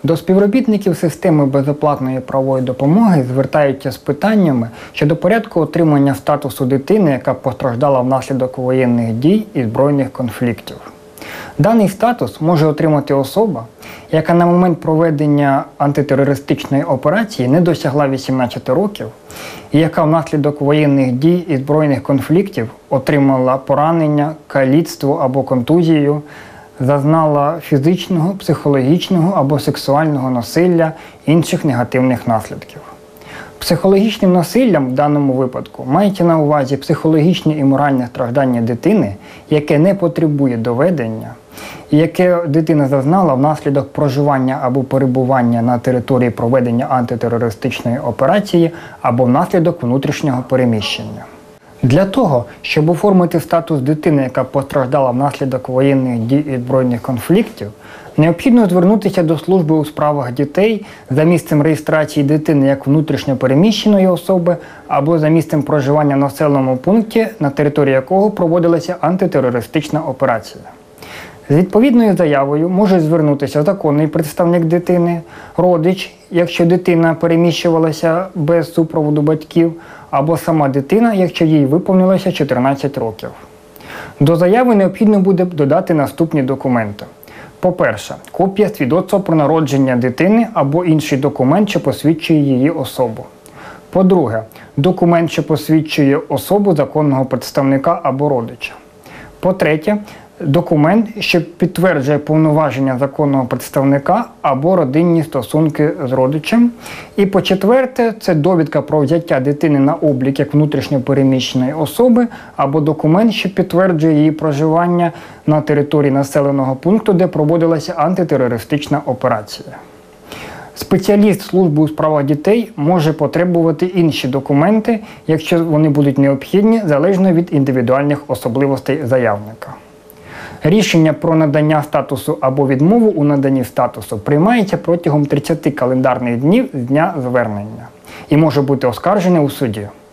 До співробітників системи безоплатної правової допомоги звертаються з питаннями щодо порядку отримання статусу дитини, яка постраждала внаслідок воєнних дій і збройних конфліктів. Даний статус може отримати особа, яка на момент проведення антитерористичної операції не досягла 18 років і яка внаслідок воєнних дій і збройних конфліктів отримала поранення, каліцтво або контузію, зазнала фізичного, психологічного або сексуального насилля, інших негативних наслідків. Психологічним насиллям в даному випадку мається на увазі психологічне і моральне страждання дитини, яке не потребує доведення, і яке дитина зазнала внаслідок проживання або перебування на території проведення антитерористичної операції або внаслідок внутрішнього переміщення. Для того, щоб оформити статус дитини, яка постраждала внаслідок воєнних дій і збройних конфліктів, необхідно звернутися до служби у справах дітей за місцем реєстрації дитини як внутрішньо переміщеної особи або за місцем проживання в населеному пункті, на території якого проводилася антитерористична операція. З відповідною заявою може звернутися законний представник дитини, родич, якщо дитина переміщувалася без супроводу батьків, або сама дитина, якщо їй виповнилося 14 років. До заяви необхідно буде додати наступні документи. По-перше, копія свідоцтва про народження дитини або інший документ, що посвідчує її особу. По-друге, документ, що посвідчує особу законного представника або родича. По-третє, документ, що підтверджує повноваження законного представника або родинні стосунки з родичем. І по-четверте, це довідка про взяття дитини на облік як внутрішньо переміщеної особи або документ, що підтверджує її проживання на території населеного пункту, де проводилася антитерористична операція. Спеціаліст служби у справах дітей може потребувати інші документи, якщо вони будуть необхідні, залежно від індивідуальних особливостей заявника. Рішення про надання статусу або відмову у наданні статусу приймається протягом 30 календарних днів з дня звернення і може бути оскаржене у суді.